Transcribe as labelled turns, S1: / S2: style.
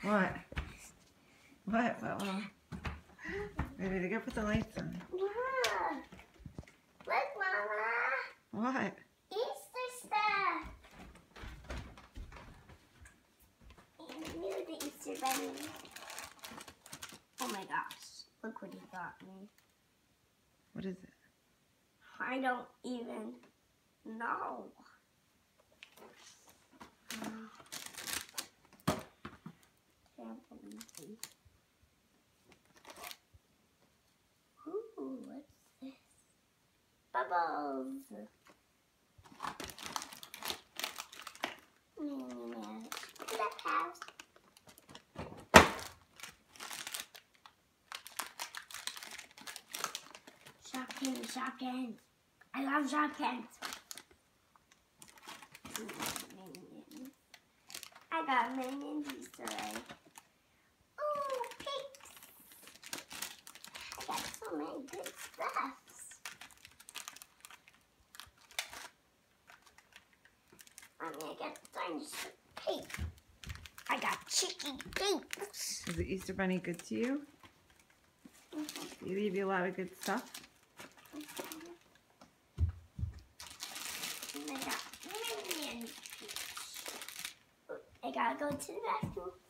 S1: What? What? Ready to go put the lights on.
S2: Mama. Look, Mama.
S1: What?
S2: Easter stuff. And knew the Easter bunny. Oh my gosh. Look what he got me.
S1: What is it?
S2: I don't even know. Ooh, what's this? Bubbles. Look at that house. Shopkins. I love Shopkins. Minions. I got Minions Easter egg. Ooh, cakes. I got so many good stuffs. I'm gonna get dinosaur cake. I got chicken cakes.
S1: Is the Easter Bunny good to you?
S2: Mm-hmm.
S1: He leave you a lot of good stuff?
S2: And I got Minion cakes. I gotta go to the bathroom.